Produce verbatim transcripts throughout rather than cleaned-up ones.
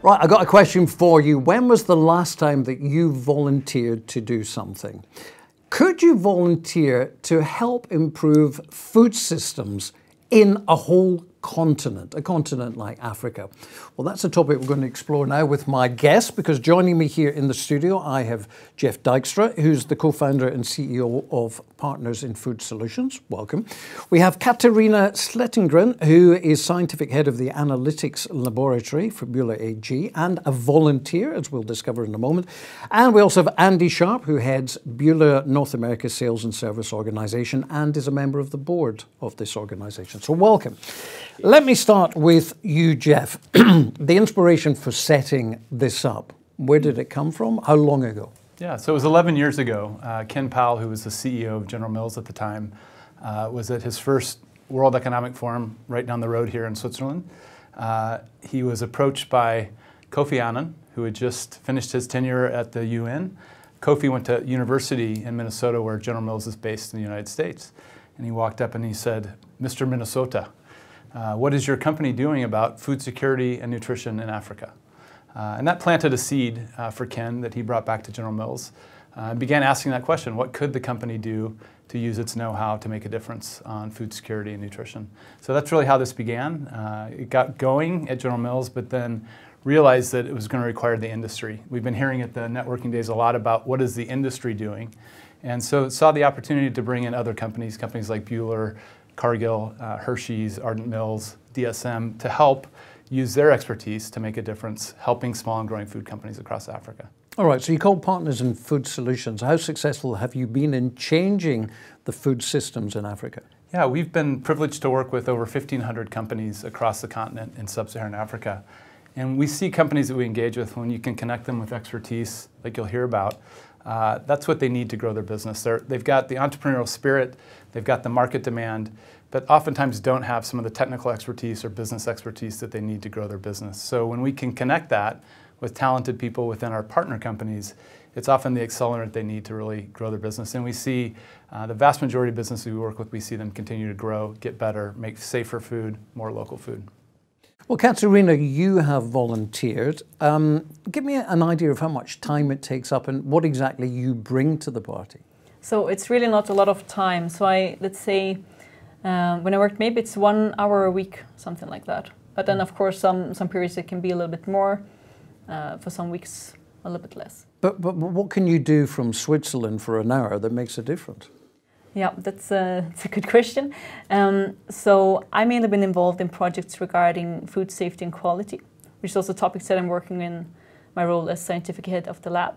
Right, I got a question for you. When was the last time that you volunteered to do something? Could you volunteer to help improve food systems in a whole continent, a continent like Africa? Well, that's a topic we're going to explore now with my guest, because joining me here in the studio, I have Jeff Dykstra, who's the co-founder and C E O of Partners in Food Solutions. Welcome. We have Katarina Slettengren, who is scientific head of the analytics laboratory for Bühler A G and a volunteer, as we'll discover in a moment. And we also have Andy Sharpe, who heads Bühler North America Sales and Service Organization and is a member of the board of this organization. So welcome. Let me start with you, Jeff. The inspiration for setting this up, where did it come from? How long ago? Yeah, so it was eleven years ago. Uh, Ken Powell, who was the C E O of General Mills at the time, uh, was at his first World Economic Forum right down the road here in Switzerland. Uh, he was approached by Kofi Annan, who had just finished his tenure at the U N. Kofi went to university in Minnesota, where General Mills is based in the United States. And he walked up and he said, "Mister Minnesota, Uh, what is your company doing about food security and nutrition in Africa?" Uh, and that planted a seed uh, for Ken that he brought back to General Mills uh, and began asking that question: what could the company do to use its know-how to make a difference on food security and nutrition? So that's really how this began. Uh, it got going at General Mills, but then realized that it was going to require the industry. We've been hearing at the networking days a lot about what is the industry doing. And so saw the opportunity to bring in other companies, companies like Bühler, Cargill, uh, Hershey's, Ardent Mills, D S M, to help use their expertise to make a difference, helping small and growing food companies across Africa. All right, so you call Partners in Food Solutions. How successful have you been in changing the food systems in Africa? Yeah, we've been privileged to work with over fifteen hundred companies across the continent in sub-Saharan Africa. And we see companies that we engage with, when you can connect them with expertise, like you'll hear about, Uh, that's what they need to grow their business. They're, they've got the entrepreneurial spirit, they've got the market demand, but oftentimes don't have some of the technical expertise or business expertise that they need to grow their business. So when we can connect that with talented people within our partner companies, it's often the accelerant they need to really grow their business. And we see uh, the vast majority of businesses we work with, we see them continue to grow, get better, make safer food, more local food. Well, Katarina, you have volunteered. Um, give me an idea of how much time it takes up and what exactly you bring to the party. So it's really not a lot of time. So I, let's say, uh, when I work, maybe it's one hour a week, something like that. But then, of course, some, some periods it can be a little bit more. Uh, for some weeks, a little bit less. But, but what can you do from Switzerland for an hour that makes a difference? Yeah, that's a, that's a good question. Um, so I mainly been involved in projects regarding food safety and quality, which is also topics that I'm working in my role as scientific head of the lab.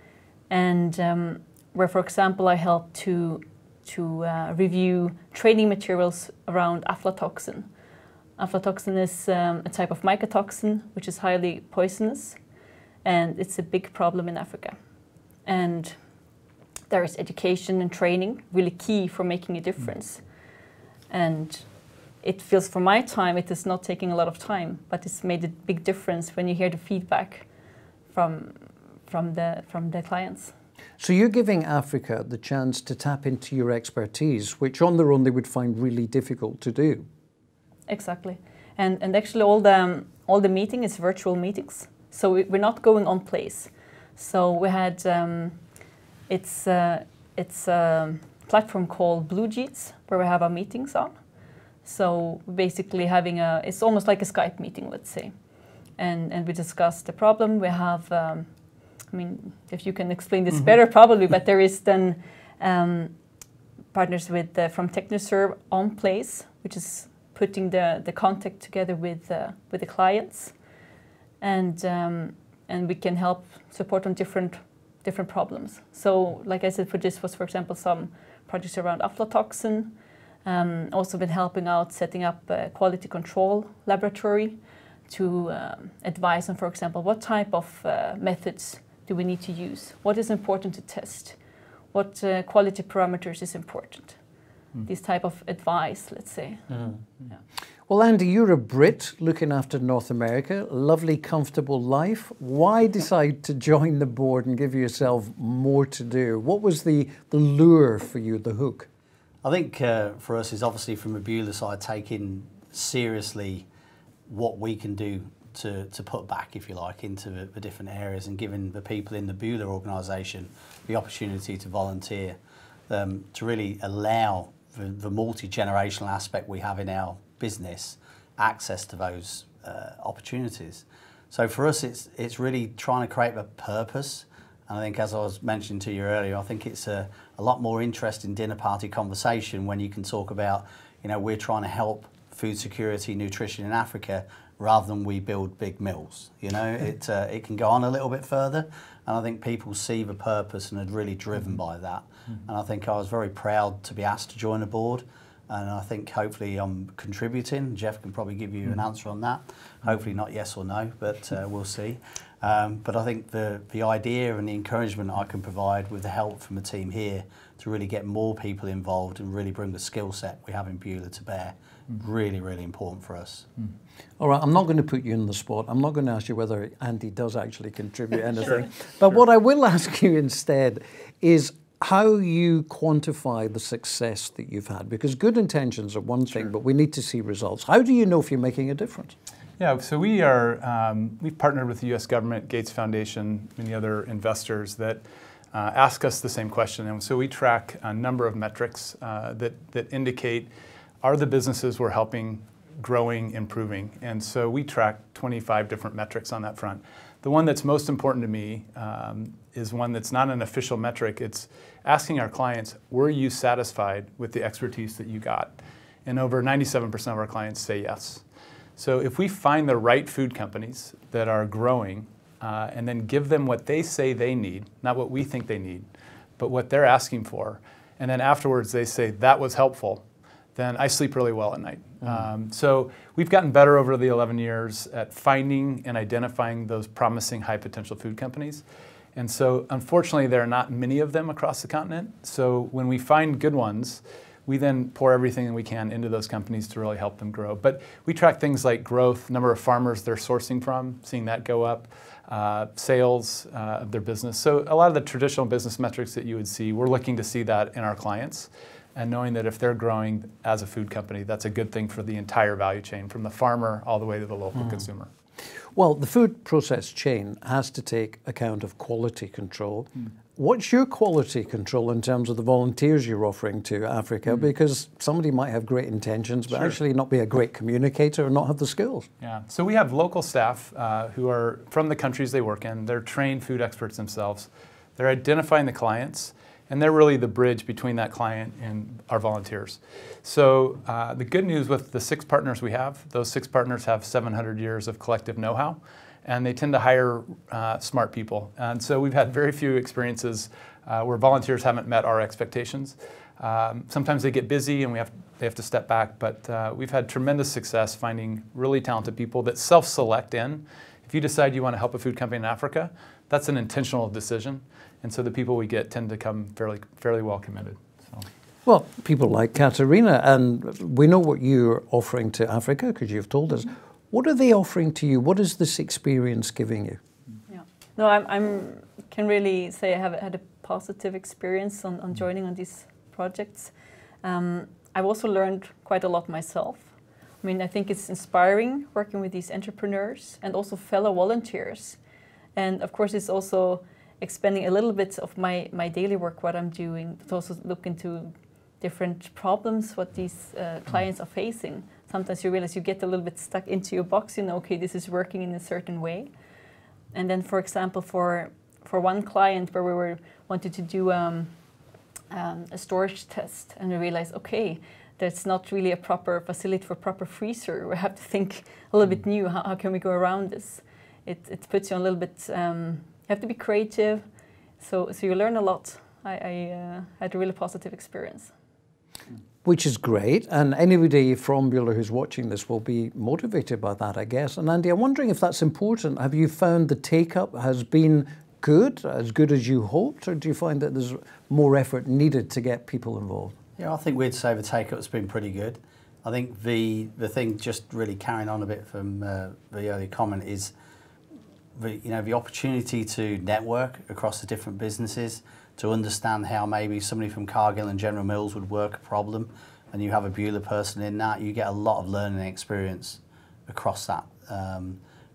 And um, where, for example, I help to, to uh, review training materials around aflatoxin. Aflatoxin is um, a type of mycotoxin, which is highly poisonous, and it's a big problem in Africa. And there is education and training, really key for making a difference. And it feels, for my time, it is not taking a lot of time, but it's made a big difference when you hear the feedback from, from, the, from the clients. So you're giving Africa the chance to tap into your expertise, which on their own they would find really difficult to do. Exactly. And, and actually all the, um, all the meeting is virtual meetings. So we, we're not going on place. So we had, um, it's, uh, it's a platform called Blue Jeans, where we have our meetings on. So basically having a, it's almost like a Skype meeting, let's say. And, and we discuss the problem. We have, um, I mean, if you can explain this mm-hmm. better, probably, but there is then um, partners with, uh, from TechnoServe on place, which is putting the, the contact together with, uh, with the clients. And, um, and we can help support on different, different problems. So, like I said, for this was, for example, some projects around aflatoxin. Um, also been helping out setting up a quality control laboratory to um, advise on, for example, what type of uh, methods do we need to use? What is important to test? What uh, quality parameters is important? Mm. This type of advice, let's say. Mm. Yeah. Well, Andy, you're a Brit looking after North America, lovely, comfortable life. Why decide to join the board and give yourself more to do? What was the, the lure for you, the hook? I think uh, for us is obviously from a Bühler side, taking seriously what we can do to, to put back, if you like, into the, the different areas and giving the people in the Bühler organisation the opportunity to volunteer, um, to really allow the, the multi-generational aspect we have in our business access to those uh, opportunities. So for us, it's, it's really trying to create a purpose. And I think, as I was mentioning to you earlier, I think it's a, a lot more interesting dinner party conversation when you can talk about, you know, we're trying to help food security, nutrition in Africa, rather than we build big mills. You know, it uh, it can go on a little bit further, and I think people see the purpose and are really driven by that. Mm-hmm. And I think I was very proud to be asked to join the board, and I think hopefully I'm contributing. Jeff can probably give you an answer on that. Hopefully not yes or no, but uh, we'll see. Um, but I think the, the idea and the encouragement I can provide with the help from the team here to really get more people involved and really bring the skill set we have in Bühler to bear, mm. really, really important for us. Mm. All right, I'm not going to put you in the spot. I'm not going to ask you whether Andy does actually contribute anything. But sure. What I will ask you instead is how you quantify the success that you've had. Because good intentions are one thing, sure. but we need to see results. How do you know if you're making a difference? Yeah, so we are, um, we've partnered with the U S government, Gates Foundation, many other investors that uh, ask us the same question. And so we track a number of metrics uh, that, that indicate, are the businesses we're helping growing, improving? And so we track twenty-five different metrics on that front. The one that's most important to me um, is one that's not an official metric. It's asking our clients, were you satisfied with the expertise that you got? And over ninety-seven percent of our clients say yes. So if we find the right food companies that are growing uh, and then give them what they say they need, not what we think they need, but what they're asking for, and then afterwards they say that was helpful, then I sleep really well at night. Mm. Um, so we've gotten better over the eleven years at finding and identifying those promising high potential food companies. And so unfortunately there are not many of them across the continent. So when we find good ones, we then pour everything that we can into those companies to really help them grow. But we track things like growth, number of farmers they're sourcing from, seeing that go up, uh, sales uh, of their business. So a lot of the traditional business metrics that you would see, we're looking to see that in our clients, and knowing that if they're growing as a food company, that's a good thing for the entire value chain, from the farmer all the way to the local mm. consumer. Well, the food process chain has to take account of quality control. Mm. What's your quality control in terms of the volunteers you're offering to Africa? Mm. Because somebody might have great intentions, but sure. actually not be a great communicator or not have the skills. Yeah, so we have local staff uh, who are from the countries they work in. They're trained food experts themselves. They're identifying the clients, and they're really the bridge between that client and our volunteers. So uh, the good news with the six partners we have, those six partners have seven hundred years of collective know-how, and they tend to hire uh, smart people. And so we've had very few experiences uh, where volunteers haven't met our expectations. Um, sometimes they get busy and we have, they have to step back, but uh, we've had tremendous success finding really talented people that self-select in. If you decide you want to help a food company in Africa, that's an intentional decision. And so the people we get tend to come fairly, fairly well committed. So. Well, people like Katarina, and we know what you're offering to Africa because you've told us. What are they offering to you? What is this experience giving you? Yeah, no, I'm, I'm can really say I have had a positive experience on, on joining on these projects. Um, I've also learned quite a lot myself. I mean, I think it's inspiring working with these entrepreneurs and also fellow volunteers. And of course, it's also expanding a little bit of my, my daily work, what I'm doing, but also look into different problems, what these uh, clients are facing. Sometimes you realize you get a little bit stuck into your box, you know, okay, this is working in a certain way. And then, for example, for for one client where we were wanted to do um, um, a storage test, and we realized, okay, there's not really a proper facility for proper freezer. We have to think a little bit new. How, how can we go around this? It, it puts you on a little bit, um, you have to be creative. So, so you learn a lot. I, I uh, had a really positive experience. Which is great, and anybody from Bühler who's watching this will be motivated by that, I guess. And Andy, I'm wondering if that's important. Have you found the take-up has been good, as good as you hoped, or do you find that there's more effort needed to get people involved? Yeah, I think we'd say the take-up's been pretty good. I think the the thing, just really carrying on a bit from uh, the earlier comment, is the you know the opportunity to network across the different businesses, to understand how maybe somebody from Cargill and General Mills would work a problem, and you have a Bühler person in that, you get a lot of learning experience across that. Um,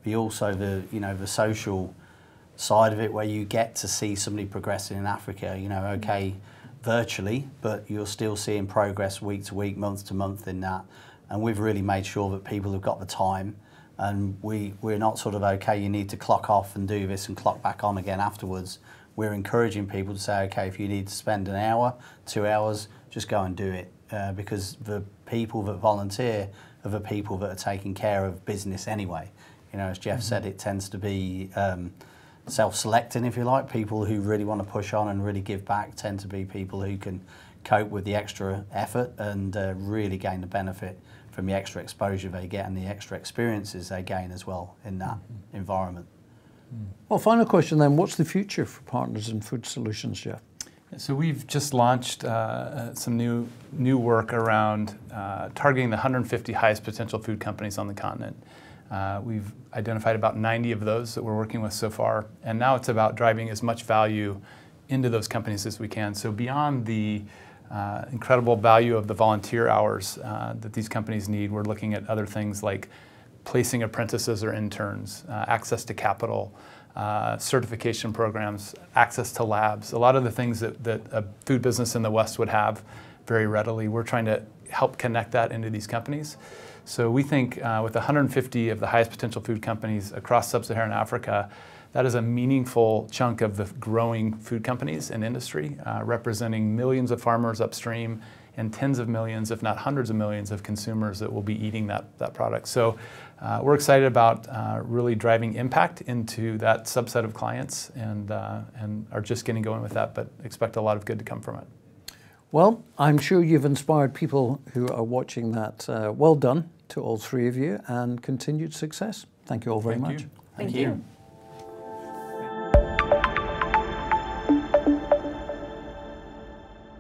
but also the, you know, the social side of it, where you get to see somebody progressing in Africa, you know, okay, virtually, but you're still seeing progress week to week, month to month in that. And we've really made sure that people have got the time, and we, we're not sort of, okay, you need to clock off and do this and clock back on again afterwards. We're encouraging people to say, okay, if you need to spend an hour, two hours, just go and do it. Uh, because the people that volunteer are the people that are taking care of business anyway. You know, as Jeff mm-hmm. said, it tends to be um, self-selecting, if you like. People who really want to push on and really give back tend to be people who can cope with the extra effort and uh, really gain the benefit from the extra exposure they get and the extra experiences they gain as well in that mm-hmm. environment. Well, final question then, what's the future for Partners in Food Solutions, Jeff? So we've just launched uh, some new new work around uh, targeting the one hundred fifty highest potential food companies on the continent. Uh, we've identified about ninety of those that we're working with so far, and now it's about driving as much value into those companies as we can. So beyond the uh, incredible value of the volunteer hours uh, that these companies need, we're looking at other things like placing apprentices or interns, uh, access to capital, Uh, certification programs, access to labs, a lot of the things that, that a food business in the West would have very readily. We're trying to help connect that into these companies. So we think uh, with one hundred fifty of the highest potential food companies across sub-Saharan Africa, that is a meaningful chunk of the growing food companies and industry, uh, representing millions of farmers upstream and tens of millions, if not hundreds of millions of consumers that will be eating that, that product. So uh, we're excited about uh, really driving impact into that subset of clients, and, uh, and are just getting going with that, but expect a lot of good to come from it. Well, I'm sure you've inspired people who are watching that. Uh, well done to all three of you, and continued success. Thank you all very Thank much. you. Thank, Thank you. you.